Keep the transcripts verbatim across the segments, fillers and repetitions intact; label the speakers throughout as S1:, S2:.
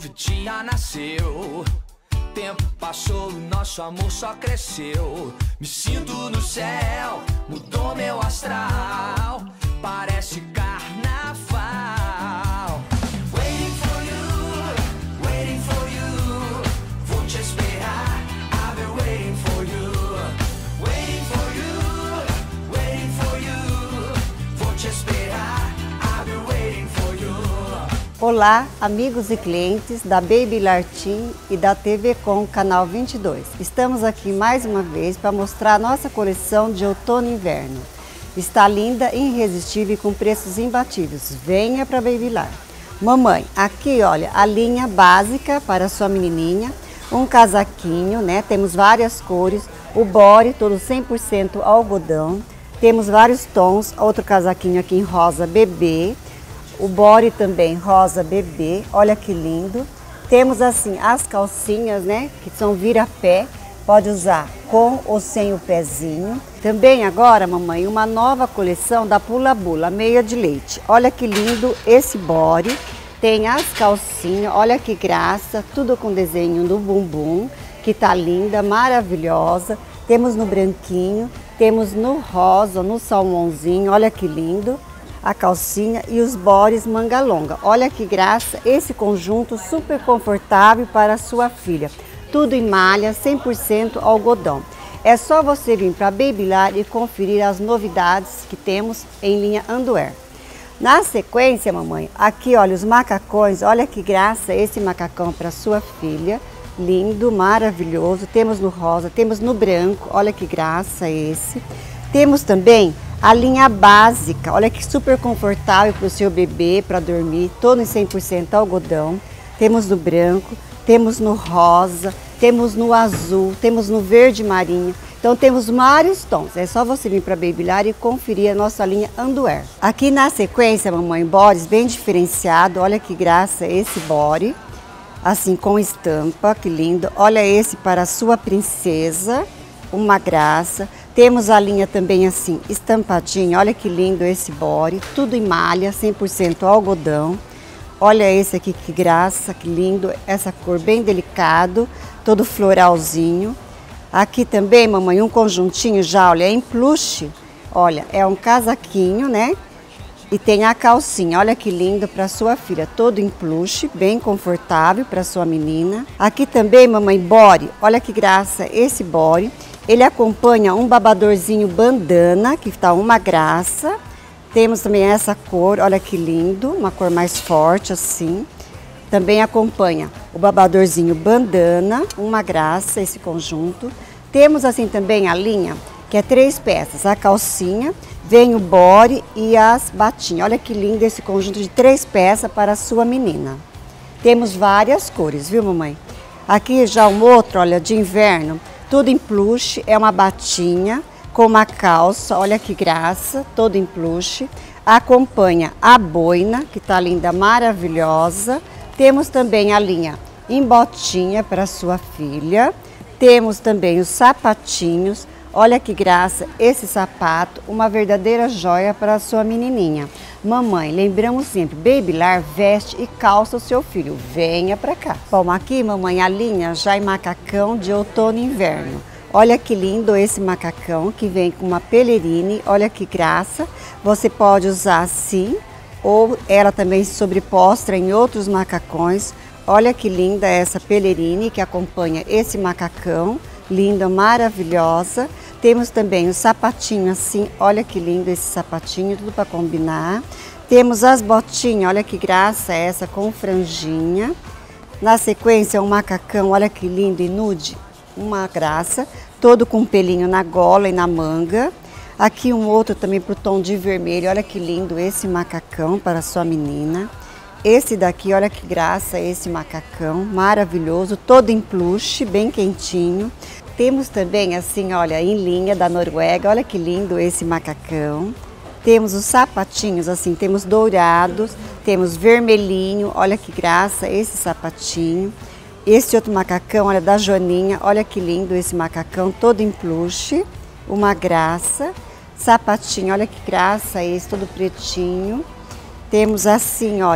S1: novo dia nasceu. Tempo passou, nosso amor só cresceu. Me sinto no céu, mudou meu astral. Parece carnaval. Waiting for you, waiting for you. Vou te esperar, I've been waiting for you. Waiting for you, waiting for you. Vou te esperar, I've been waiting for you.
S2: Olá, amigos e clientes da Babylar Team e da T V Com Canal vinte e dois. Estamos aqui mais uma vez para mostrar a nossa coleção de outono e inverno. Está linda, irresistível e com preços imbatíveis. Venha para Babylar. Mamãe, aqui olha a linha básica para sua menininha, um casaquinho, né? Temos várias cores, o body todo cem por cento algodão. Temos vários tons, outro casaquinho aqui em rosa bebê. O body também rosa bebê, olha que lindo. Temos assim as calcinhas, né, que são vira-pé, pode usar com ou sem o pezinho. Também agora, mamãe, uma nova coleção da Pula Bula, meia de leite. Olha que lindo esse body. Tem as calcinhas, olha que graça, tudo com desenho do bumbum, que tá linda, maravilhosa. Temos no branquinho, temos no rosa, no salmãozinho, olha que lindo. A calcinha e os bodies manga longa. Olha que graça, esse conjunto super confortável para a sua filha. Tudo em malha, cem por cento algodão. É só você vir para Babylar e conferir as novidades que temos em linha underwear. Na sequência, mamãe, aqui olha os macacões, olha que graça esse macacão para sua filha. Lindo, maravilhoso. Temos no rosa, temos no branco, olha que graça esse. Temos também a linha básica, olha que super confortável para o seu bebê, para dormir, todo em cem por cento algodão. Temos no branco, temos no rosa, temos no azul, temos no verde marinho. Então temos vários tons, é só você vir para Babylar e conferir a nossa linha underwear. Aqui na sequência, mamãe, bodies bem diferenciado, olha que graça esse body. Assim com estampa, que lindo. Olha esse para a sua princesa, uma graça. Temos a linha também assim, estampadinha, olha que lindo esse body, tudo em malha, cem por cento algodão. Olha esse aqui, que graça, que lindo, essa cor bem delicado, todo floralzinho. Aqui também, mamãe, um conjuntinho já, olha, em plush, olha, é um casaquinho, né? E tem a calcinha, olha que lindo para sua filha, todo em plush, bem confortável para sua menina. Aqui também, mamãe, body, olha que graça esse body. Ele acompanha um babadorzinho bandana, que está uma graça. Temos também essa cor, olha que lindo, uma cor mais forte assim. Também acompanha o babadorzinho bandana, uma graça esse conjunto. Temos assim também a linha, que é três peças, a calcinha, vem o body e as batinhas. Olha que lindo esse conjunto de três peças para a sua menina. Temos várias cores, viu, mamãe? Aqui já um outro, olha, de inverno. Tudo em plush, é uma batinha com uma calça, olha que graça, todo em plush. Acompanha a boina, que tá linda, maravilhosa. Temos também a linha em botinha para sua filha. Temos também os sapatinhos, olha que graça esse sapato, uma verdadeira joia para a sua menininha. Mamãe, lembramos sempre, Babylar veste e calça o seu filho, venha pra cá. Bom, aqui, mamãe, a linha já em macacão de outono e inverno. Olha que lindo esse macacão que vem com uma pelerine, olha que graça. Você pode usar assim, ou ela também se sobreposta em outros macacões. Olha que linda essa pelerine que acompanha esse macacão, linda, maravilhosa. Temos também o sapatinho assim, olha que lindo esse sapatinho, tudo para combinar. Temos as botinhas, olha que graça essa com franjinha. Na sequência, um macacão, olha que lindo e nude, uma graça. Todo com pelinho na gola e na manga. Aqui um outro também pro tom de vermelho, olha que lindo esse macacão para sua menina. Esse daqui, olha que graça esse macacão, maravilhoso, todo em plush, bem quentinho. Temos também assim, olha, em linha da Noruega, olha que lindo esse macacão. Temos os sapatinhos assim, temos dourados, temos vermelhinho, olha que graça esse sapatinho. Esse outro macacão, olha, da Joaninha, olha que lindo esse macacão, todo em plush, uma graça. Sapatinho, olha que graça esse, todo pretinho. Temos assim, olha,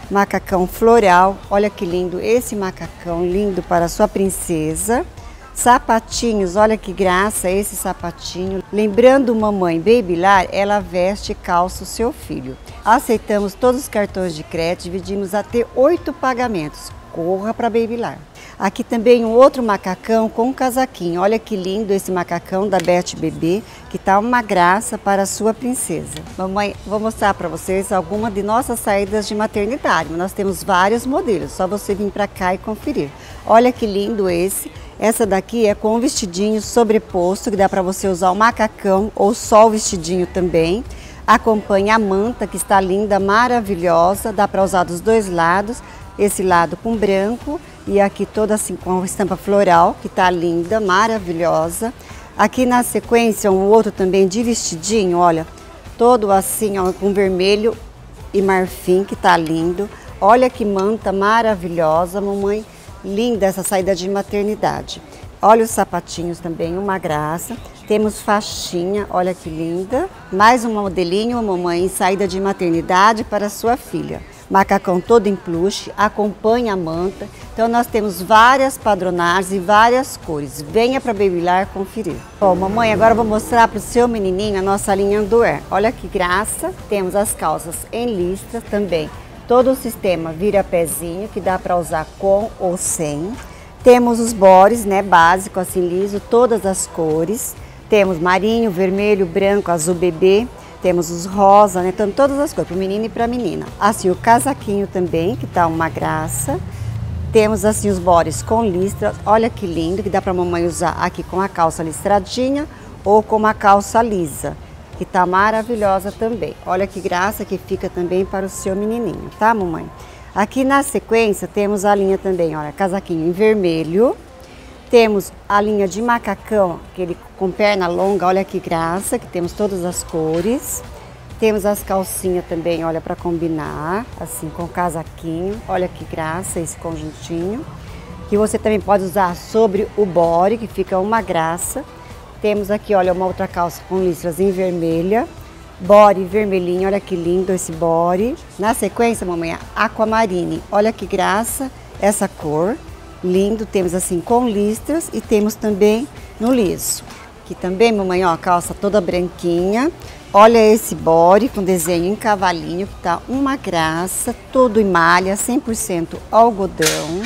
S2: Macacão floral, olha que lindo esse macacão, lindo para sua princesa. Sapatinhos, olha que graça esse sapatinho. Lembrando mamãe Babylar, ela veste e calça o seu filho. Aceitamos todos os cartões de crédito, dividimos até oito pagamentos. Corra para Babylar. Aqui também um outro macacão com um casaquinho. Olha que lindo esse macacão da Beth Bebê, que tá uma graça para a sua princesa. Mamãe, vou mostrar para vocês algumas de nossas saídas de maternidade. Nós temos vários modelos, só você vir para cá e conferir. Olha que lindo esse. Essa daqui é com um vestidinho sobreposto, que dá para você usar o macacão ou só o vestidinho também. Acompanha a manta, que está linda, maravilhosa, dá para usar dos dois lados. Esse lado com branco e aqui toda assim com a estampa floral, que tá linda, maravilhosa. Aqui na sequência um outro também de vestidinho, olha, todo assim ó, com vermelho e marfim, que tá lindo. Olha que manta maravilhosa, mamãe, linda essa saída de maternidade. Olha os sapatinhos também, uma graça. Temos faixinha, olha que linda. Mais um modelinho, mamãe, saída de maternidade para sua filha. Macacão todo em plush, acompanha a manta. Então nós temos várias padronagens e várias cores. Venha para Babylar conferir. Bom, mamãe, agora eu vou mostrar para o seu menininho a nossa linha underwear. Olha que graça. Temos as calças em listra também. Todo o sistema vira pezinho, que dá para usar com ou sem. Temos os bodies, né, básico, assim liso, todas as cores. Temos marinho, vermelho, branco, azul bebê. Temos os rosa, né? Então, todas as cores, para o menino e para a menina. Assim, o casaquinho também, que tá uma graça. Temos assim os bodies com listra. Olha que lindo, que dá para a mamãe usar aqui com a calça listradinha ou com uma calça lisa, que tá maravilhosa também. Olha que graça que fica também para o seu menininho, tá, mamãe? Aqui na sequência temos a linha também, olha, casaquinho em vermelho. Temos a linha de macacão, aquele com perna longa, olha que graça, que temos todas as cores. Temos as calcinhas também, olha, para combinar, assim, com casaquinho. Olha que graça esse conjuntinho. Que você também pode usar sobre o body, que fica uma graça. Temos aqui, olha, uma outra calça com listras em vermelha. Body vermelhinho, olha que lindo esse body. Na sequência, mamãe, aquamarine. Olha que graça essa cor. Lindo, temos assim com listras e temos também no liso. Aqui também, mamãe, ó, a calça toda branquinha. Olha esse body com desenho em cavalinho, que tá uma graça, todo em malha, cem por cento algodão.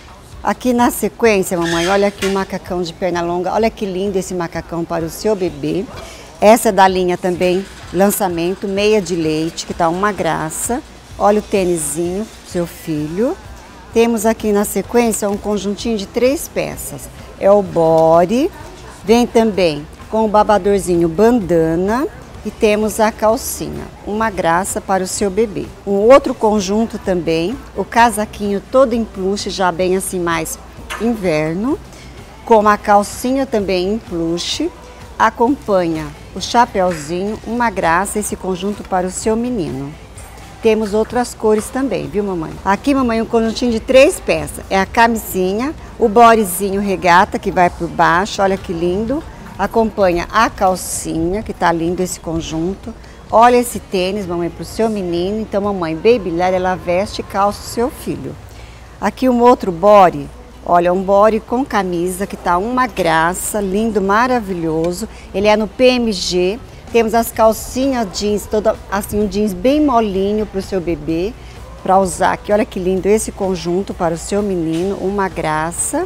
S2: Aqui na sequência, mamãe, olha aqui o macacão de perna longa. Olha que lindo esse macacão para o seu bebê. Essa é da linha também, lançamento, meia de leite, que tá uma graça. Olha o tênisinho, seu filho. Temos aqui na sequência um conjuntinho de três peças. É o body, vem também com o babadorzinho bandana e temos a calcinha. Uma graça para o seu bebê. Um outro conjunto também, o casaquinho todo em plush, já bem assim mais inverno, com a calcinha também em plush. Acompanha o chapéuzinho, uma graça esse conjunto para o seu menino. Temos outras cores também, viu, mamãe? Aqui, mamãe, um conjuntinho de três peças. É a camisinha, o bodyzinho regata, que vai por baixo, olha que lindo. Acompanha a calcinha, que tá lindo esse conjunto. Olha esse tênis, mamãe, pro seu menino. Então, mamãe, Babylar, ela veste e calça o seu filho. Aqui um outro body, olha, um body com camisa, que tá uma graça, lindo, maravilhoso. Ele é no P M G. Temos as calcinhas jeans, toda, assim, um jeans bem molinho para o seu bebê, para usar aqui. Olha que lindo esse conjunto para o seu menino, uma graça.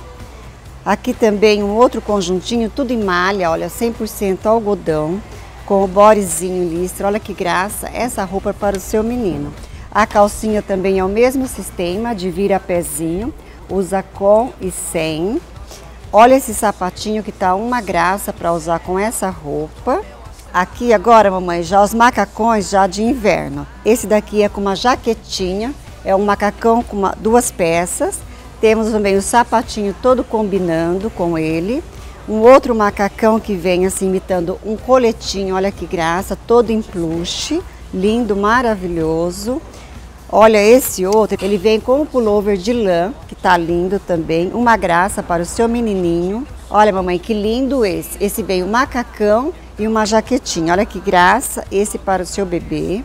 S2: Aqui também um outro conjuntinho, tudo em malha, olha, cem por cento algodão, com o bodyzinho listra. Olha que graça essa roupa para o seu menino. A calcinha também é o mesmo sistema de vira-pezinho, usa com e sem. Olha esse sapatinho que tá uma graça para usar com essa roupa. Aqui agora, mamãe, já os macacões já de inverno. Esse daqui é com uma jaquetinha, é um macacão com uma, duas peças. Temos também o sapatinho todo combinando com ele. Um outro macacão que vem assim imitando um coletinho, olha que graça, todo em plush, lindo, maravilhoso. Olha esse outro, ele vem com um pullover de lã, que tá lindo também, uma graça para o seu menininho. Olha, mamãe, que lindo esse. Esse vem um macacão e uma jaquetinha. Olha que graça, esse para o seu bebê.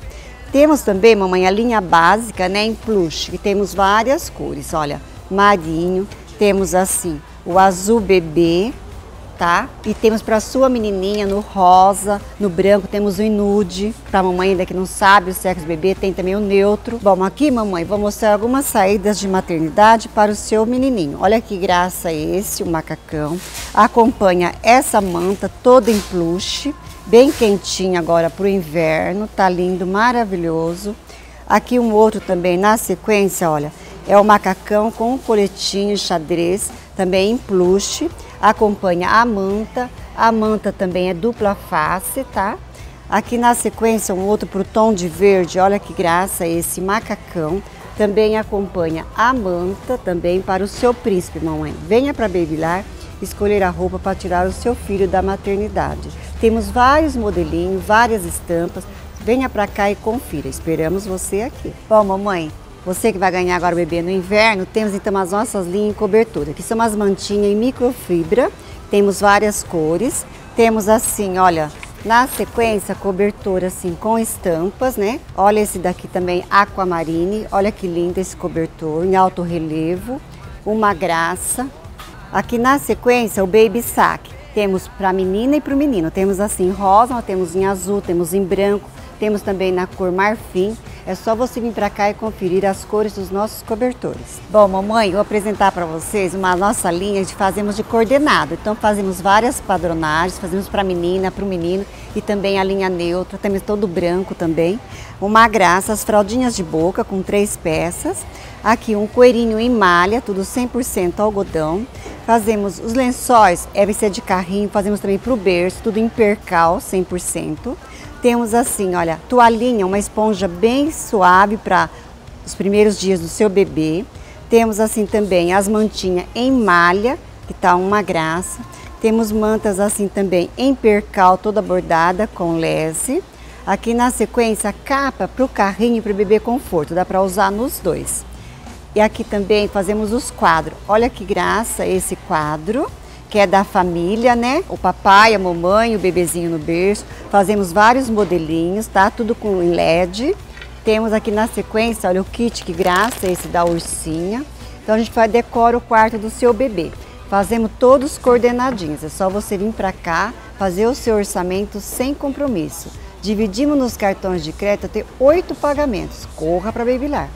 S2: Temos também, mamãe, a linha básica, né, em plush, que temos várias cores, olha, marinho, temos assim, o azul bebê, tá? E temos para sua menininha no rosa, no branco, temos o nude, para mamãe ainda que não sabe o sexo do bebê, tem também o neutro. Bom, aqui, mamãe, vou mostrar algumas saídas de maternidade para o seu menininho. Olha que graça esse, o macacão. Acompanha essa manta toda em plush, bem quentinha agora para o inverno, tá lindo, maravilhoso. Aqui um outro também na sequência, olha, é o macacão com um coletinho xadrez, também em plush. Acompanha a manta, a manta também é dupla face, tá? Aqui na sequência um outro pro tom de verde, olha que graça esse macacão. Também acompanha a manta, também para o seu príncipe, mamãe. Venha para Babylar escolher a roupa para tirar o seu filho da maternidade. Temos vários modelinhos, várias estampas. Venha para cá e confira. Esperamos você aqui. Bom, mamãe, você que vai ganhar agora o bebê no inverno, temos então as nossas linhas em cobertura, que são as mantinhas em microfibra. Temos várias cores. Temos assim, olha, na sequência, cobertura assim com estampas, né? Olha esse daqui também, aquamarine. Olha que lindo esse cobertor, em alto relevo. Uma graça. Aqui na sequência, o baby sack. Temos para a menina e para o menino. Temos assim rosa, temos em azul, temos em branco, temos também na cor marfim. É só você vir para cá e conferir as cores dos nossos cobertores. Bom, mamãe, vou apresentar para vocês uma nossa linha de fazemos de coordenado. Então fazemos várias padronagens, fazemos para a menina, para o menino e também a linha neutra, temos todo branco também. Uma graça, as fraldinhas de boca com três peças. Aqui um coelhinho em malha, tudo cem por cento algodão. Fazemos os lençóis, é V C de carrinho, fazemos também para o berço, tudo em percal, cem por cento. Temos assim, olha, toalhinha, uma esponja bem suave para os primeiros dias do seu bebê. Temos assim também as mantinhas em malha, que tá uma graça. Temos mantas assim também em percal, toda bordada com lese. Aqui na sequência, capa para o carrinho e para o bebê conforto, dá para usar nos dois. E aqui também fazemos os quadros. Olha que graça esse quadro, que é da família, né? O papai, a mamãe, o bebezinho no berço. Fazemos vários modelinhos, tá? Tudo com L E D. Temos aqui na sequência, olha o kit, que graça esse da ursinha. Então a gente vai decorar o quarto do seu bebê. Fazemos todos coordenadinhos. É só você vir pra cá, fazer o seu orçamento sem compromisso. Dividimos nos cartões de crédito até oito pagamentos. Corra para Babylar.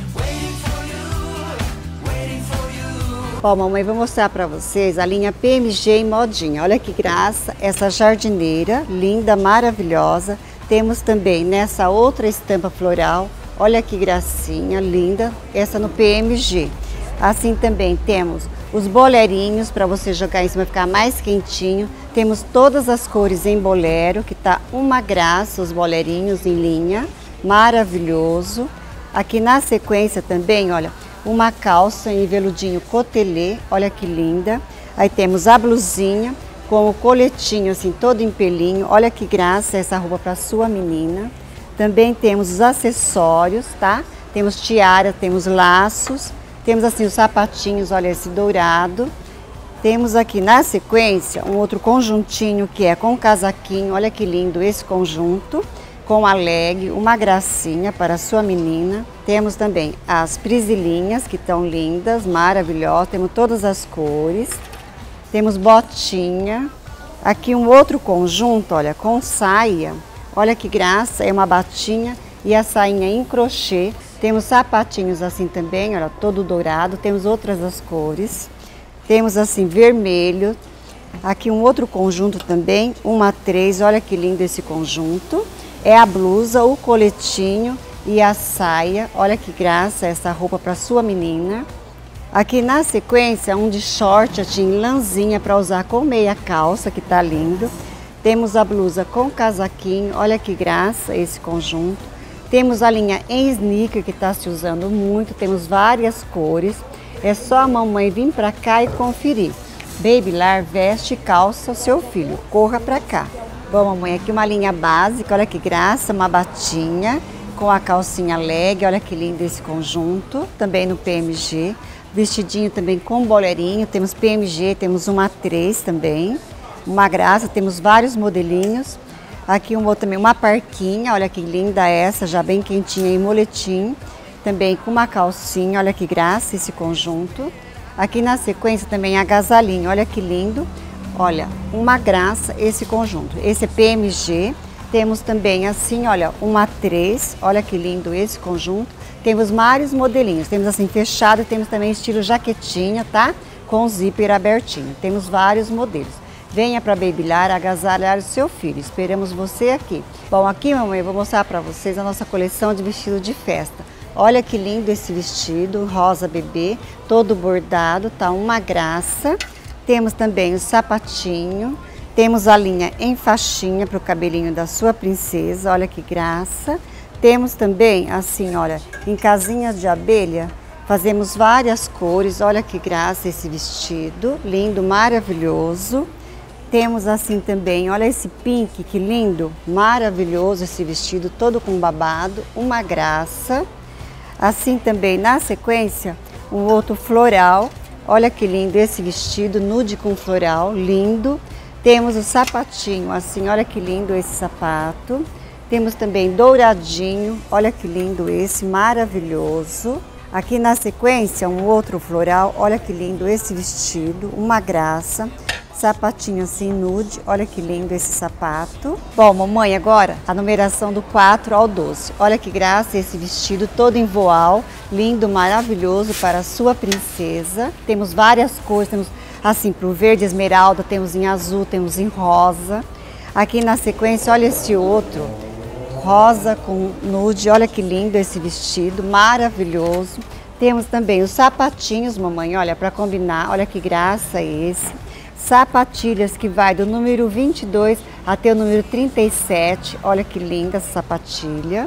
S2: Bom, mamãe, vou mostrar para vocês a linha P M G em modinha. Olha que graça, essa jardineira, linda, maravilhosa. Temos também nessa outra estampa floral, olha que gracinha, linda, essa no P M G. Assim também temos os bolerinhos para você jogar em cima, ficar mais quentinho. Temos todas as cores em bolero, que tá uma graça, os bolerinhos em linha, maravilhoso. Aqui na sequência também, olha, uma calça em veludinho cotelê, olha que linda. Aí temos a blusinha com o coletinho assim todo em pelinho, olha que graça essa roupa para sua menina. Também temos os acessórios, tá? Temos tiara, temos laços, temos assim os sapatinhos, olha esse dourado. Temos aqui na sequência um outro conjuntinho que é com casaquinho, olha que lindo esse conjunto. Com a leg, uma gracinha para a sua menina. Temos também as prisilinhas, que estão lindas, maravilhosas. Temos todas as cores. Temos botinha. Aqui um outro conjunto, olha, com saia. Olha que graça, é uma batinha e a sainha em crochê. Temos sapatinhos assim também, olha, todo dourado. Temos outras as cores. Temos assim vermelho. Aqui um outro conjunto também, uma três, olha que lindo esse conjunto. É a blusa, o coletinho e a saia. Olha que graça essa roupa para sua menina. Aqui na sequência, um de short, assim, lãzinha para usar com meia calça, que tá lindo. Temos a blusa com casaquinho, olha que graça esse conjunto. Temos a linha em sneaker, que tá se usando muito. Temos várias cores. É só a mamãe vir para cá e conferir. Babylar veste e calça o seu filho. Corra para cá. Bom, mamãe, aqui uma linha básica, olha que graça, uma batinha com a calcinha leg, olha que lindo esse conjunto, também no P M G. Vestidinho também com bolerinho, temos P M G, temos uma três também, uma graça, temos vários modelinhos. Aqui um outro também, uma parquinha, olha que linda essa, já bem quentinha em moletim. Também com uma calcinha, olha que graça esse conjunto. Aqui na sequência também agasalhinho, olha que lindo. Olha, uma graça esse conjunto. Esse é P M G. Temos também assim, olha, uma três, olha que lindo esse conjunto. Temos vários modelinhos, temos assim fechado, temos também estilo jaquetinha, tá? Com zíper abertinho. Temos vários modelos. Venha para Babylar agasalhar o seu filho. Esperamos você aqui. Bom, aqui, mamãe, eu vou mostrar para vocês a nossa coleção de vestido de festa. Olha que lindo esse vestido, rosa bebê, todo bordado, tá uma graça. Temos também o sapatinho, temos a linha em faixinha para o cabelinho da sua princesa, olha que graça. Temos também, assim, olha, em casinha de abelha, fazemos várias cores, olha que graça esse vestido, lindo, maravilhoso. Temos assim também, olha esse pink, que lindo, maravilhoso esse vestido, todo com babado, uma graça. Assim também, na sequência, um outro floral. Olha que lindo esse vestido, nude com floral, lindo. Temos o sapatinho, assim, olha que lindo esse sapato. Temos também douradinho, olha que lindo esse, maravilhoso. Aqui na sequência, um outro floral, olha que lindo esse vestido, uma graça. Sapatinho assim nude, olha que lindo esse sapato. Bom, mamãe, agora a numeração do quatro ao doze. Olha que graça esse vestido todo em voal, lindo, maravilhoso para a sua princesa. Temos várias cores, temos assim pro verde esmeralda, temos em azul, temos em rosa. Aqui na sequência, olha esse outro, rosa com nude, olha que lindo esse vestido, maravilhoso. Temos também os sapatinhos, mamãe, olha, para combinar, olha que graça esse. Sapatilhas que vai do número vinte e dois até o número trinta e sete. Olha que linda essa sapatilha.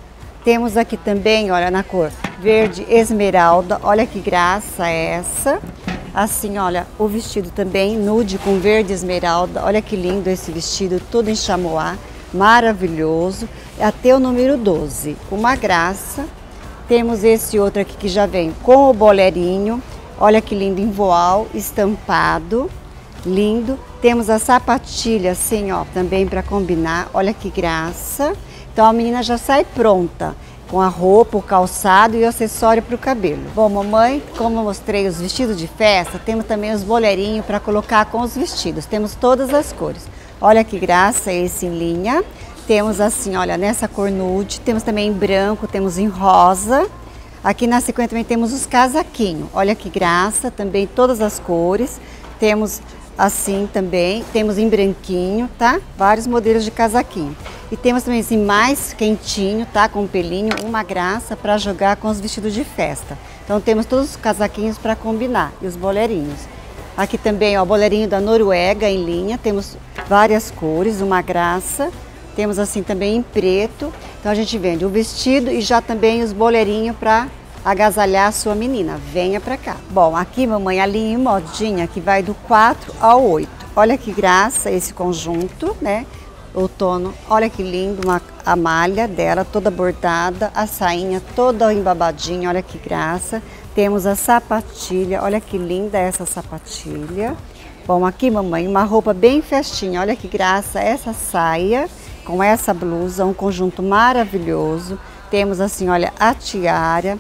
S2: Temos aqui também, olha, na cor verde esmeralda. Olha que graça essa. Assim, olha, o vestido também nude com verde esmeralda. Olha que lindo esse vestido, todo em chamois. Maravilhoso. Até o número doze. Uma graça. Temos esse outro aqui que já vem com o bolerinho. Olha que lindo em voal, estampado. Lindo. Temos a sapatilha assim, ó, também para combinar. Olha que graça. Então a menina já sai pronta com a roupa, o calçado e o acessório para o cabelo. Bom, mamãe, como eu mostrei os vestidos de festa, temos também os bolerinhos para colocar com os vestidos. Temos todas as cores. Olha que graça esse em linha. Temos assim, olha, nessa cor nude. Temos também em branco, temos em rosa. Aqui na sequência também temos os casaquinhos. Olha que graça, também todas as cores. Temos assim também, temos em branquinho, tá? Vários modelos de casaquinho. E temos também assim mais quentinho, tá? Com pelinho, uma graça para jogar com os vestidos de festa. Então temos todos os casaquinhos para combinar e os bolerinhos. Aqui também, ó, bolerinho da Noruega em linha, temos várias cores, uma graça. Temos assim também em preto. Então a gente vende o vestido e já também os bolerinhos para agasalhar a sua menina. Venha pra cá. Bom, aqui, mamãe, a linha em modinha que vai do quatro ao oito. Olha que graça esse conjunto, né? Outono. Olha que lindo, uma, a malha dela toda bordada, a sainha toda embabadinha, olha que graça. Temos a sapatilha, olha que linda essa sapatilha. Bom, aqui, mamãe, uma roupa bem festinha, olha que graça essa saia com essa blusa, um conjunto maravilhoso. Temos assim, olha, a tiara.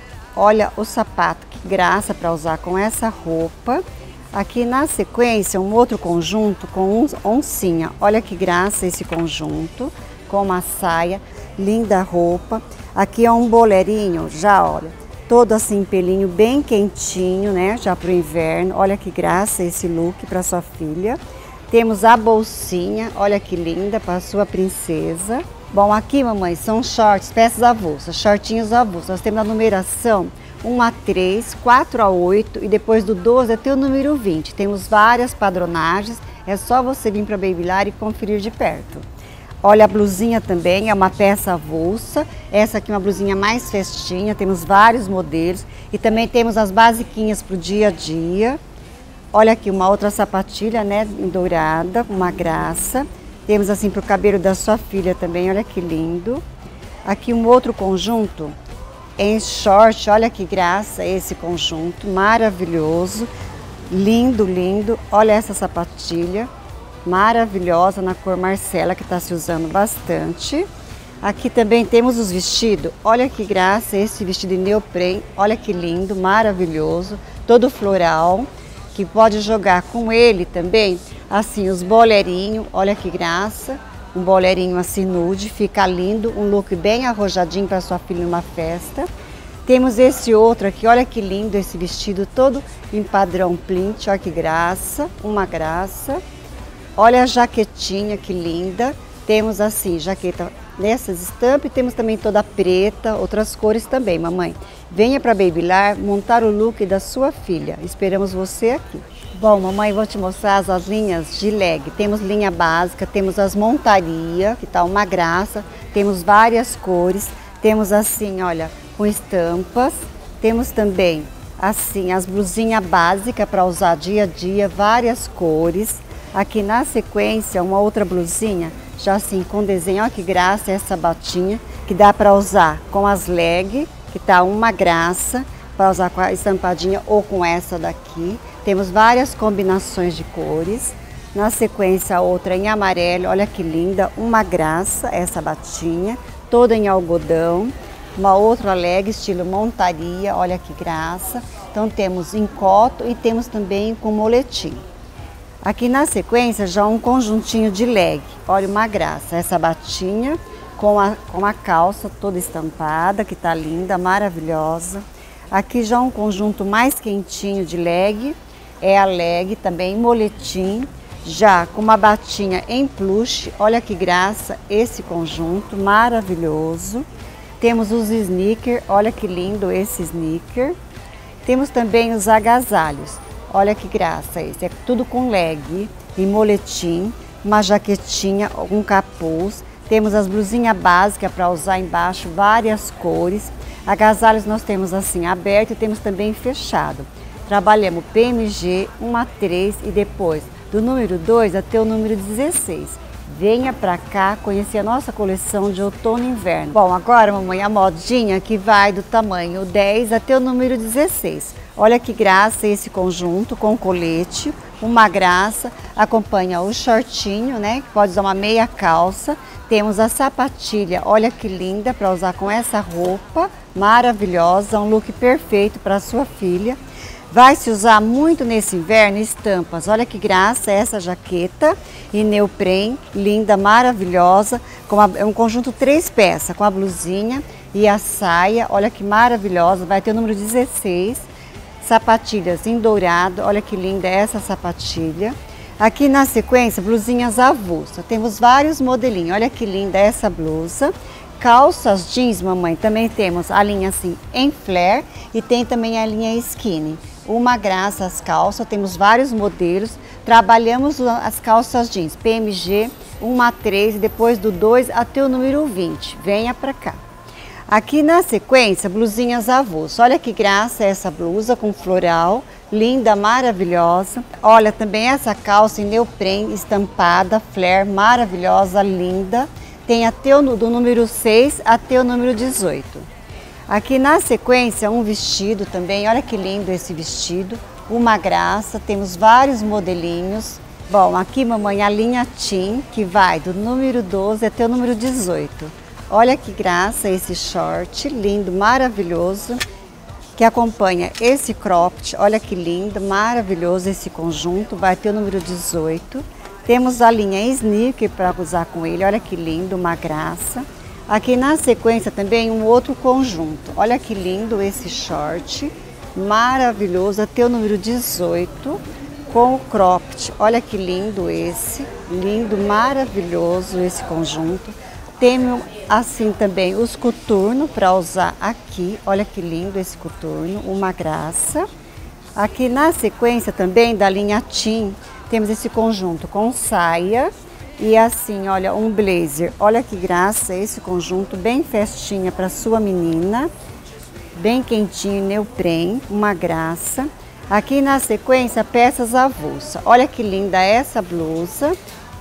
S2: Olha o sapato, que graça para usar com essa roupa. Aqui na sequência, um outro conjunto com oncinha. Olha que graça esse conjunto, com uma saia, linda roupa. Aqui é um bolerinho, já olha, todo assim pelinho, bem quentinho, né? Já para o inverno. Olha que graça esse look para sua filha. Temos a bolsinha, olha que linda para a sua princesa. Bom, aqui, mamãe, são shorts, peças avulsas, shortinhos avulsos. Nós temos a numeração um a três, quatro a oito e depois do doze até o número vinte. Temos várias padronagens, é só você vir para Babylar e conferir de perto. Olha, a blusinha também é uma peça avulsa. Essa aqui é uma blusinha mais festinha, temos vários modelos. E também temos as basiquinhas para o dia a dia. Olha aqui uma outra sapatilha, né, em dourada, uma graça. Temos assim para o cabelo da sua filha também, olha que lindo. Aqui um outro conjunto em short, olha que graça esse conjunto, maravilhoso. Lindo, lindo. Olha essa sapatilha. maravilhosa na cor Marcela, que está se usando bastante. Aqui também temos os vestidos, olha que graça, esse vestido de neoprene, olha que lindo, maravilhoso, todo floral, que pode jogar com ele também, assim, os bolerinhos, olha que graça, um bolerinho assim nude, fica lindo, um look bem arrojadinho para sua filha numa festa. Temos esse outro aqui, olha que lindo esse vestido todo em padrão plint, olha que graça, uma graça. Olha a jaquetinha que linda, temos assim, jaqueta nessas estampas e temos também toda preta, outras cores também, mamãe. Venha para Babylar montar o look da sua filha, esperamos você aqui. Bom, mamãe, vou te mostrar as, as linhas de leg. Temos linha básica, temos as montaria, que tá uma graça, temos várias cores, temos assim, olha, com estampas, temos também assim as blusinhas básicas para usar dia a dia, várias cores. Aqui na sequência, uma outra blusinha, já assim com desenho, olha que graça essa batinha, que dá para usar com as leg, que tá uma graça, para usar com a estampadinha ou com essa daqui. Temos várias combinações de cores. Na sequência, outra em amarelo, olha que linda, uma graça essa batinha, toda em algodão. Uma outra leg estilo montaria, olha que graça. Então temos em coto e temos também com moletim. Aqui na sequência já um conjuntinho de leg, olha uma graça, essa batinha com a, com a calça toda estampada, que tá linda, maravilhosa. Aqui já um conjunto mais quentinho de leg, é a leg também moletim, já com uma batinha em plush, olha que graça esse conjunto, maravilhoso. Temos os sneakers, olha que lindo esse sneaker. Temos também os agasalhos. Olha que graça esse, é tudo com leg e moletim, uma jaquetinha, um capuz. Temos as blusinhas básicas para usar embaixo, várias cores. Agasalhos nós temos assim aberto e temos também fechado. Trabalhamos P M G, um a três e depois do número dois até o número dezesseis. Venha pra cá conhecer a nossa coleção de outono e inverno. Bom, agora, mamãe, a modinha que vai do tamanho dez até o número dezesseis. Olha que graça esse conjunto com colete, uma graça, acompanha o shortinho, né, que pode usar uma meia calça. Temos a sapatilha, olha que linda para usar com essa roupa, maravilhosa, um look perfeito para sua filha. Vai se usar muito nesse inverno estampas, olha que graça essa jaqueta e neoprene, linda, maravilhosa, com a, é um conjunto três peças, com a blusinha e a saia, olha que maravilhosa, vai ter o número dezesseis, sapatilhas em dourado, olha que linda essa sapatilha. Aqui na sequência, blusinhas avulsas, temos vários modelinhos, olha que linda essa blusa. Calças jeans, mamãe, também temos a linha assim em flare e tem também a linha skinny. Uma graça as calças, temos vários modelos, trabalhamos as calças jeans P M G, um a três e depois do dois até o número vinte, venha pra cá. Aqui na sequência, blusinhas avulsas, olha que graça essa blusa com floral, linda, maravilhosa. Olha também essa calça em neoprene, estampada, flare, maravilhosa, linda. Tem até o do número seis até o número dezoito. Aqui na sequência um vestido também, olha que lindo esse vestido, uma graça, temos vários modelinhos. Bom, aqui mamãe a linha Teen, que vai do número doze até o número dezoito. Olha que graça esse short, lindo, maravilhoso, que acompanha esse cropped, olha que lindo, maravilhoso esse conjunto, vai ter o número dezoito. Temos a linha sneaker para usar com ele, olha que lindo, uma graça. Aqui na sequência também um outro conjunto, olha que lindo esse short, maravilhoso, até o número dezoito, com o cropped, olha que lindo esse, lindo, maravilhoso esse conjunto. Temos assim também os coturnos para usar aqui, olha que lindo esse coturno, uma graça. Aqui na sequência também da linha Teen, temos esse conjunto com saia e assim, olha, um blazer. Olha que graça esse conjunto, bem festinha para sua menina, bem quentinho, neoprene, uma graça. Aqui na sequência, peças avulsas. Olha que linda essa blusa.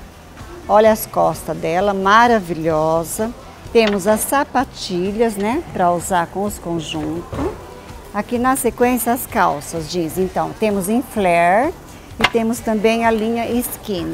S2: Olha as costas dela, maravilhosa. Temos as sapatilhas, né, para usar com os conjuntos. Aqui na sequência, as calças jeans. Então, temos em flare. E temos também a linha skinny.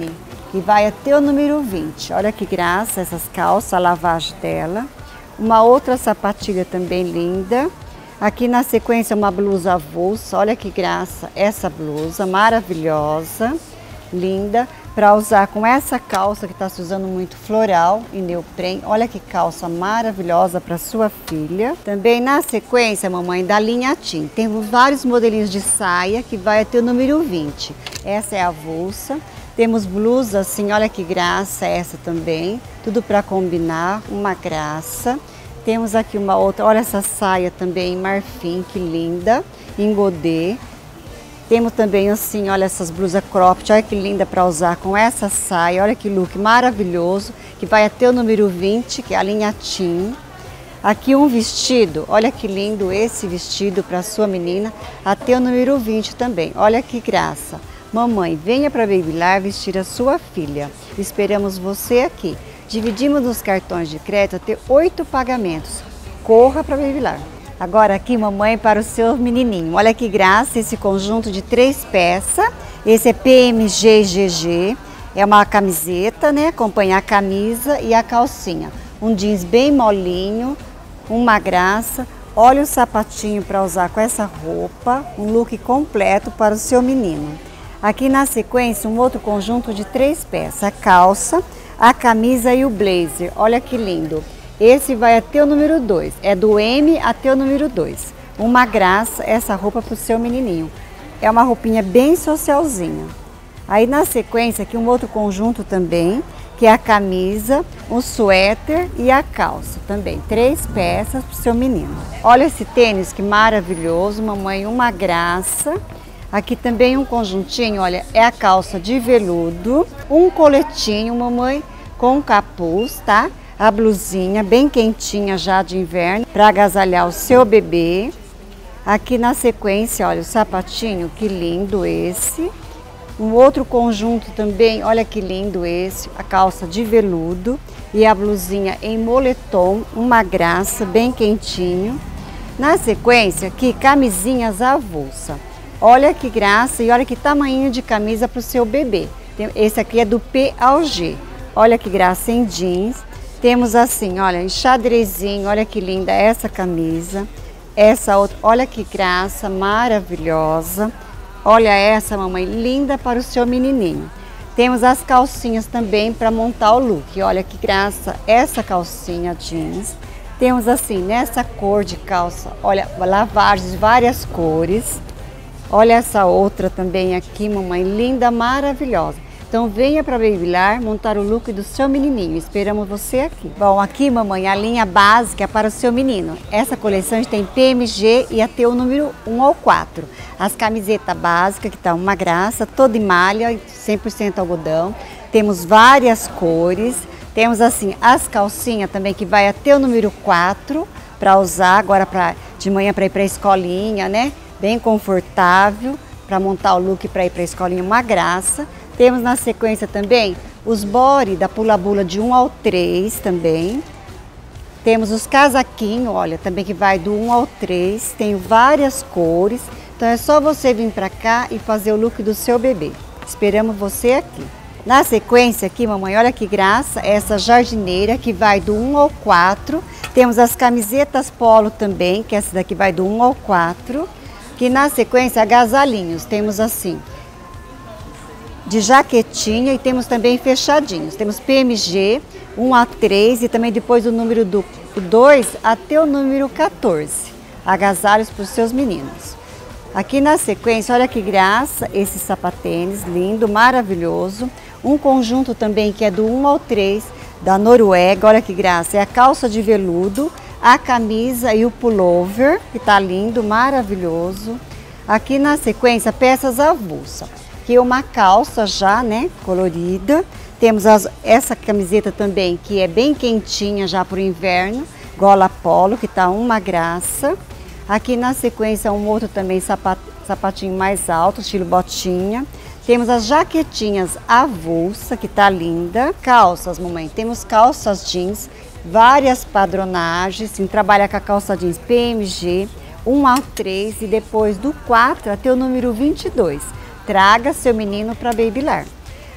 S2: que vai até o número vinte. Olha que graça essas calças, a lavagem dela. Uma outra sapatilha também linda. Aqui na sequência uma blusa avulsa, olha que graça essa blusa, maravilhosa, linda, para usar com essa calça que está se usando muito floral e neoprene. Olha que calça maravilhosa para sua filha. Também na sequência, mamãe, da linha Tim, temos vários modelinhos de saia que vai até o número vinte. Essa é a avulsa. Temos blusa assim, olha que graça essa também, tudo para combinar, uma graça. Temos aqui uma outra, olha essa saia também em marfim, que linda, em godê. Temos também assim, olha essas blusas cropped, olha que linda para usar com essa saia, olha que look maravilhoso, que vai até o número vinte, que é a linha Tim. Aqui um vestido, olha que lindo esse vestido para sua menina, até o número vinte também, olha que graça. Mamãe, venha para Babylar vestir a sua filha, esperamos você aqui. Dividimos os cartões de crédito até oito pagamentos. Corra para Babylar. Agora aqui, mamãe, para o seu menininho. Olha que graça esse conjunto de três peças. Esse é P M G G G. É uma camiseta, né? Acompanha a camisa e a calcinha. Um jeans bem molinho, uma graça. Olha o sapatinho para usar com essa roupa. Um look completo para o seu menino. Aqui na sequência, um outro conjunto de três peças. A calça, a camisa e o blazer, olha que lindo. Esse vai até o número dois, é do M até o número dois. Uma graça essa roupa para o seu menininho. É uma roupinha bem socialzinha. Aí na sequência aqui um outro conjunto também, que é a camisa, o suéter e a calça também. Três peças para o seu menino. Olha esse tênis que maravilhoso, mamãe, uma graça. Aqui também um conjuntinho, olha, é a calça de veludo, um coletinho, mamãe, com capuz, tá? A blusinha bem quentinha já de inverno, para agasalhar o seu bebê. Aqui na sequência, olha, o sapatinho, que lindo esse. Um outro conjunto também, olha que lindo esse, a calça de veludo e a blusinha em moletom, uma graça, bem quentinho. Na sequência, aqui, camisinhas avulsa. Olha que graça e olha que tamanho de camisa para o seu bebê. Esse aqui é do P ao G. Olha que graça em jeans. Temos assim, olha, em xadrezinho, olha que linda essa camisa. Essa outra, olha que graça, maravilhosa. Olha essa, mamãe, linda para o seu menininho. Temos as calcinhas também para montar o look. Olha que graça essa calcinha jeans. Temos assim, nessa cor de calça, olha, lavagens, várias cores. Olha essa outra também aqui, mamãe, linda, maravilhosa. Então venha para Babylar montar o look do seu menininho. Esperamos você aqui. Bom, aqui, mamãe, a linha básica para o seu menino. Essa coleção tem P M G e até o número um ao quatro. As camisetas básicas, que tá uma graça, toda em malha, cem por cento algodão. Temos várias cores. Temos assim, as calcinhas também, que vai até o número quatro, para usar agora pra, de manhã para ir para a escolinha, né? Bem confortável, para montar o look para ir para a escolinha, uma graça. Temos na sequência também os body da Pula Bula de um ao três também. Temos os casaquinhos, olha, também que vai do um ao três, tem várias cores. Então é só você vir para cá e fazer o look do seu bebê. Esperamos você aqui. Na sequência aqui, mamãe, olha que graça, essa jardineira que vai do um ao quatro. Temos as camisetas polo também, que essa daqui vai do um ao quatro. Que na sequência, agasalhinhos, temos assim, de jaquetinha e temos também fechadinhos. Temos P M G, um a três e também depois o número do dois até o número quatorze. Agasalhos para os seus meninos. Aqui na sequência, olha que graça, esse sapatênis lindo, maravilhoso. Um conjunto também que é do um ao três, da Noruega, olha que graça, é a calça de veludo, a camisa e o pullover, que tá lindo, maravilhoso. Aqui na sequência, peças avulsa, que é uma calça já, né, colorida. Temos as, essa camiseta também, que é bem quentinha já para o inverno, gola polo, que tá uma graça. Aqui na sequência, um outro também sapat, sapatinho mais alto, estilo botinha. Temos as jaquetinhas avulsa, que tá linda. Calças, mamãe, temos calças jeans, várias padronagens, sim, trabalha com a calça jeans P M G, um ao três e depois do quatro até o número vinte e dois. Traga seu menino para Babylar.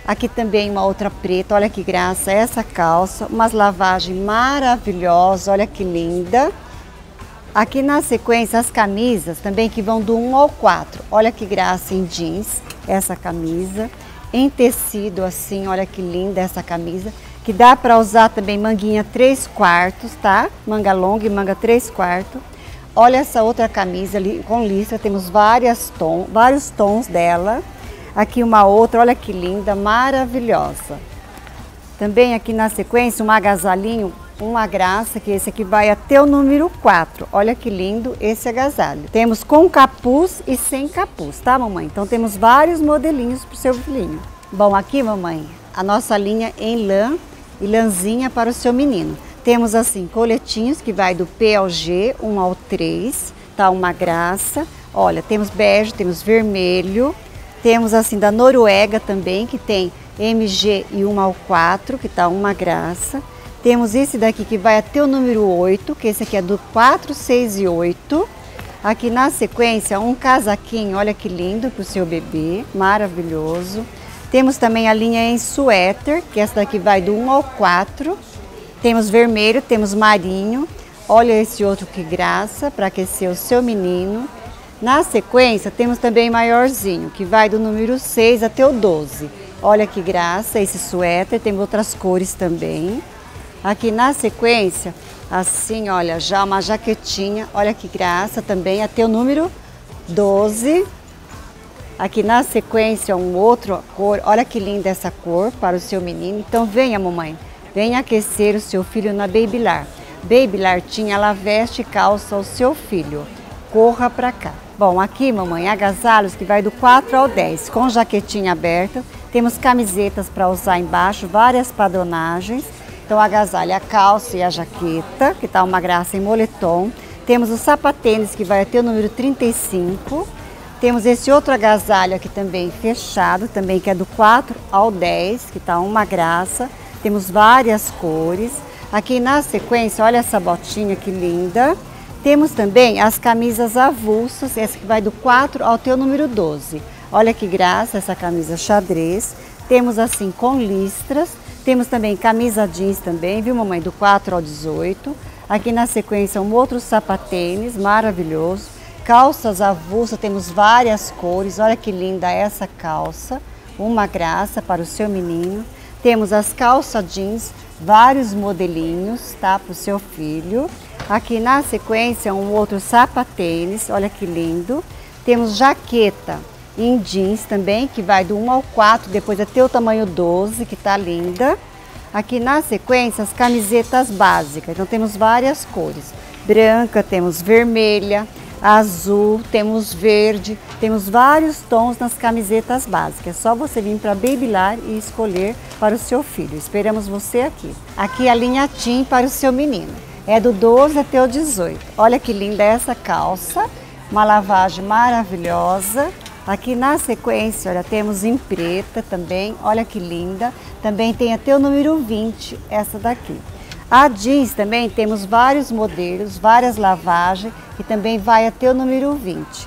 S2: Aqui também uma outra preta, olha que graça, essa calça, umas lavagens maravilhosas, olha que linda. Aqui na sequência as camisas também que vão do um ao quatro, olha que graça em jeans, essa camisa. Em tecido assim, olha que linda essa camisa, que dá para usar também manguinha três quartos, tá? Manga longa e manga três quartos. Olha essa outra camisa ali com listra, temos várias tom, vários tons dela. Aqui uma outra, olha que linda, maravilhosa. Também aqui na sequência um agasalhinho, uma graça, que esse aqui vai até o número quatro. Olha que lindo esse agasalho. Temos com capuz e sem capuz, tá, mamãe? Então temos vários modelinhos pro seu filhinho. Bom, aqui, mamãe, a nossa linha em lã e lãzinha para o seu menino. Temos assim, coletinhos que vai do P ao G, um ao três, tá uma graça. Olha, temos bege, temos vermelho, temos assim da Noruega também, que tem M G e um ao quatro, que tá uma graça. Temos esse daqui que vai até o número oito, que esse aqui é do quatro, seis e oito. Aqui na sequência um casaquinho, olha que lindo para o seu bebê, maravilhoso. Temos também a linha em suéter, que essa daqui vai do um ao quatro. Temos vermelho, temos marinho. Olha esse outro que graça, para aquecer o seu menino. Na sequência temos também maiorzinho, que vai do número seis até o doze. Olha que graça esse suéter, tem outras cores também. Aqui na sequência, assim, olha, já uma jaquetinha, olha que graça também, até o número doze. Aqui na sequência, um outro cor, olha que linda essa cor para o seu menino. Então venha, mamãe, venha aquecer o seu filho na Babylar. Babylar tinha, ela veste e calça o seu filho. Corra pra cá. Bom, aqui, mamãe, agasalhos que vai do quatro ao dez, com jaquetinha aberta. Temos camisetas para usar embaixo, várias padronagens. Então, agasalho, a calça e a jaqueta, que tá uma graça em moletom. Temos o sapatênis, que vai até o número trinta e cinco. Temos esse outro agasalho aqui também fechado, também que é do quatro ao dez, que tá uma graça. Temos várias cores. Aqui na sequência, olha essa botinha que linda. Temos também as camisas avulsas, essa que vai do quatro ao teu número doze. Olha que graça essa camisa xadrez. Temos assim com listras. Temos também camisa jeans também, viu, mamãe? Do quatro ao dezoito. Aqui na sequência um outro sapatênis maravilhoso. Calças avulsas, temos várias cores. Olha que linda essa calça. Uma graça para o seu menino. Temos as calças jeans, vários modelinhos, tá? Para o seu filho. Aqui na sequência um outro sapatênis, olha que lindo. Temos jaqueta em jeans também, que vai do um ao quatro, depois até o tamanho doze, que tá linda. Aqui na sequência as camisetas básicas, então temos várias cores. Branca, temos vermelha, azul, temos verde, temos vários tons nas camisetas básicas. É só você vir para Babylar e escolher para o seu filho. Esperamos você aqui. Aqui a linha Tim para o seu menino. É do doze até o dezoito. Olha que linda essa calça, uma lavagem maravilhosa. Aqui na sequência, olha, temos em preta também, olha que linda. Também tem até o número vinte, essa daqui. A jeans também temos vários modelos, várias lavagens, e também vai até o número vinte.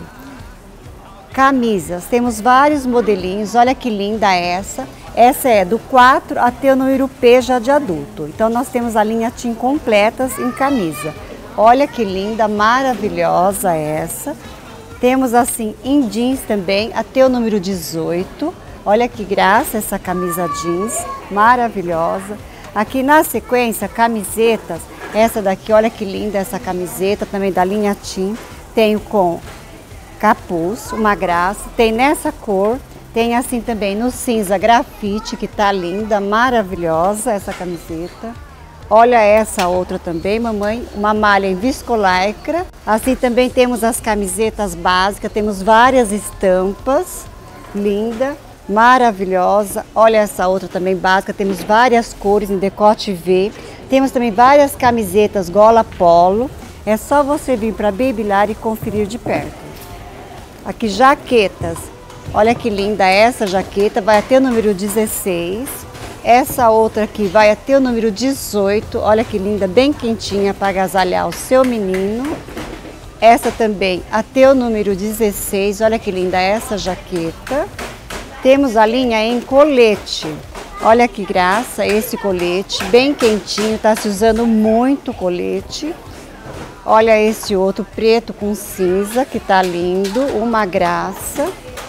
S2: Camisas, temos vários modelinhos, olha que linda essa. Essa é do quatro até o número P já de adulto. Então nós temos a linha Tim completas em camisa. Olha que linda, maravilhosa essa. Temos assim em jeans também até o número dezoito. Olha que graça essa camisa jeans, maravilhosa. Aqui na sequência, camisetas. Essa daqui, olha que linda essa camiseta, também da linha Tim. Tenho com capuz, uma graça. Tem nessa cor, tem assim também no cinza grafite, que tá linda, maravilhosa essa camiseta. Olha essa outra também, mamãe, uma malha em viscolaicra. Assim também temos as camisetas básicas, temos várias estampas, linda, maravilhosa. Olha essa outra também básica, temos várias cores em decote V. Temos também várias camisetas gola polo. É só você vir para Babylar e conferir de perto. Aqui jaquetas, olha que linda essa jaqueta, vai até o número dezesseis. Essa outra aqui vai até o número dezoito, olha que linda, bem quentinha para agasalhar o seu menino. Essa também até o número dezesseis, olha que linda essa jaqueta. Temos a linha em colete. Olha que graça esse colete, bem quentinho, tá se usando muito colete. Olha esse outro preto com cinza, que tá lindo, uma graça.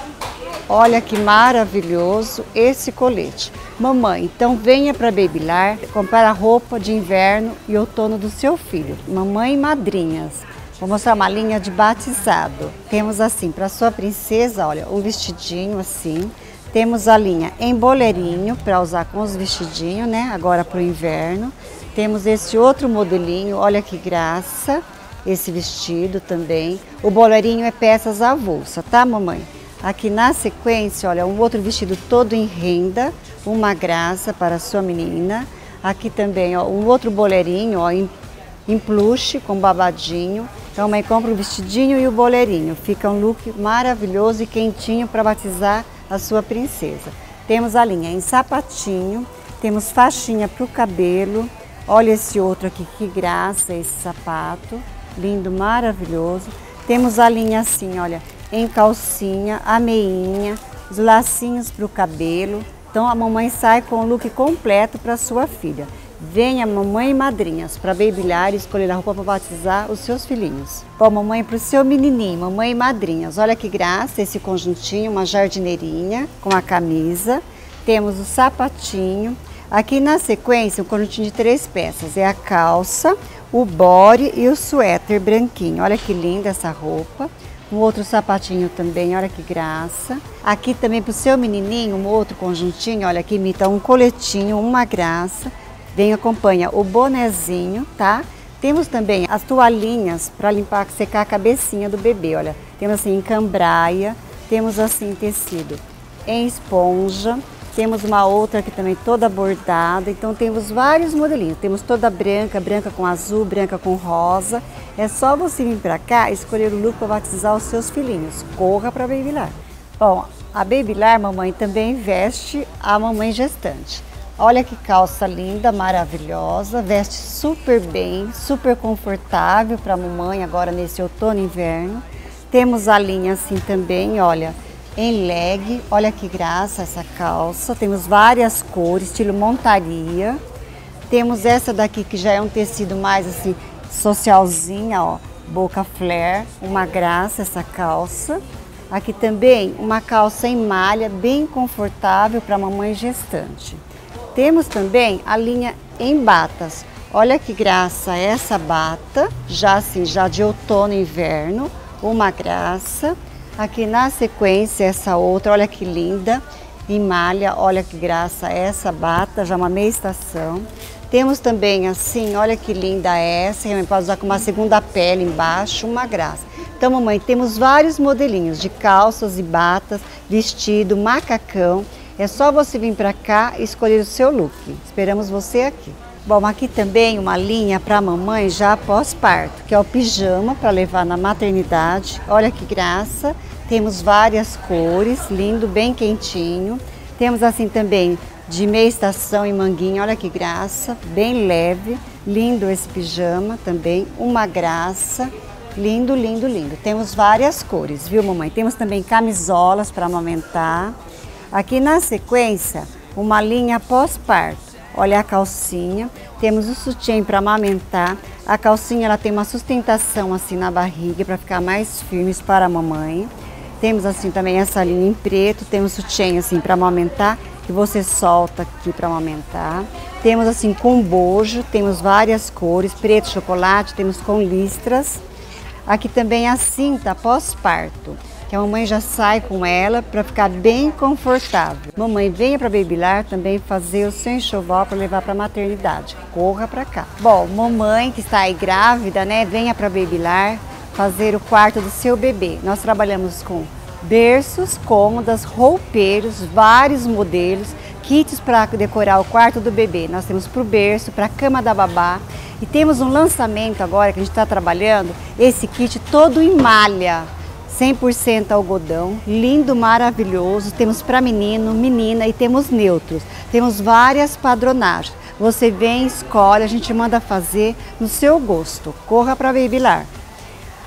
S2: Olha que maravilhoso esse colete. Mamãe, então venha para Babylar comprar a roupa de inverno e outono do seu filho. Mamãe e madrinhas. Vou mostrar uma linha de batizado. Temos assim, para sua princesa, olha, um vestidinho assim. Temos a linha em boleirinho, para usar com os vestidinhos, né? Agora para o inverno. Temos esse outro modelinho, olha que graça. Esse vestido também. O boleirinho é peças avulsa, tá, mamãe? Aqui na sequência, olha, um outro vestido todo em renda. Uma graça para a sua menina. Aqui também, ó, um outro boleirinho, ó, em, em plush, com babadinho. Então, mãe compra o vestidinho e o boleirinho. Fica um look maravilhoso e quentinho para batizar a sua princesa. Temos a linha em sapatinho, temos faixinha para o cabelo. Olha esse outro aqui, que graça esse sapato. Lindo, maravilhoso. Temos a linha assim, olha, em calcinha, a meinha, os lacinhos para o cabelo. Então, a mamãe sai com o look completo para sua filha. Venha mamãe e madrinhas para Babylar e escolher a roupa para batizar os seus filhinhos. Bom, mamãe para o seu menininho, mamãe e madrinhas. Olha que graça esse conjuntinho, uma jardineirinha com a camisa. Temos o sapatinho. Aqui na sequência, um conjuntinho de três peças. É a calça, o body e o suéter branquinho. Olha que linda essa roupa. Um outro sapatinho também, olha que graça. Aqui também para o seu menininho, um outro conjuntinho, olha que imita um coletinho, uma graça. Vem, acompanha o bonezinho, tá? Temos também as toalhinhas para limpar, secar a cabecinha do bebê, olha. Temos assim em cambraia, temos assim tecido em esponja. Temos uma outra aqui também toda bordada, então temos vários modelinhos. Temos toda branca, branca com azul, branca com rosa. É só você vir pra cá e escolher o look para batizar os seus filhinhos. Corra para Babylar. Bom, a Babylar, mamãe, também veste a mamãe gestante. Olha que calça linda, maravilhosa, veste super bem, super confortável para a mamãe agora nesse outono e inverno. Temos a linha assim também, olha, em leg, olha que graça essa calça. Temos várias cores, estilo montaria. Temos essa daqui que já é um tecido mais assim, socialzinha, ó, boca flare, uma graça essa calça. Aqui também uma calça em malha, bem confortável para a mamãe gestante. Temos também a linha em batas. Olha que graça essa bata, já assim, já de outono e inverno, uma graça. Aqui na sequência essa outra, olha que linda, em malha, olha que graça essa bata, já uma meia estação. Temos também assim, olha que linda essa, que pode usar com uma segunda pele embaixo, uma graça. Então, mamãe, temos vários modelinhos de calças e batas, vestido, macacão. É só você vir para cá e escolher o seu look. Esperamos você aqui. Bom, aqui também uma linha para a mamãe já após parto, que é o pijama para levar na maternidade. Olha que graça. Temos várias cores, lindo, bem quentinho. Temos assim também de meia estação e manguinha, olha que graça, bem leve. Lindo esse pijama também, uma graça. Lindo, lindo, lindo. Temos várias cores, viu, mamãe? Temos também camisolas para amamentar. Aqui na sequência, uma linha pós-parto. Olha a calcinha, temos o sutiã para amamentar. A calcinha ela tem uma sustentação assim na barriga para ficar mais firmes para a mamãe. Temos assim também essa linha em preto, temos sutiã assim para amamentar, que você solta aqui para amamentar. Temos assim com bojo, temos várias cores, preto, chocolate, temos com listras. Aqui também a cinta pós-parto, que a mamãe já sai com ela para ficar bem confortável. Mamãe, venha para Babylar também fazer o seu enxoval para levar para a maternidade. Corra para cá. Bom, mamãe que está aí grávida, né? Venha para Babylar fazer o quarto do seu bebê. Nós trabalhamos com berços, cômodas, roupeiros, vários modelos, kits para decorar o quarto do bebê. Nós temos para o berço, para a cama da babá. E temos um lançamento agora que a gente está trabalhando, esse kit todo em malha. cem por cento algodão, lindo, maravilhoso. Temos para menino, menina e temos neutros. Temos várias padronagens. Você vem, escolhe, a gente manda fazer no seu gosto. Corra para Babylar.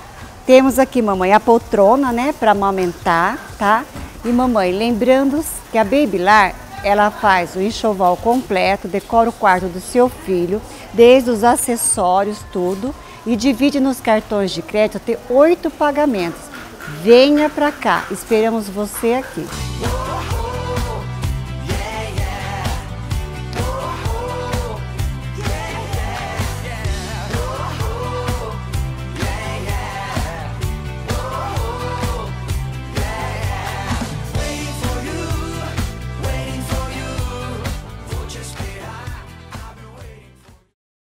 S2: Temos aqui, mamãe, a poltrona, né, para amamentar, tá? E mamãe, lembrando que a Babylar, ela faz o enxoval completo, decora o quarto do seu filho, desde os acessórios, tudo, e divide nos cartões de crédito, tem oito pagamentos. Venha pra cá, esperamos você aqui.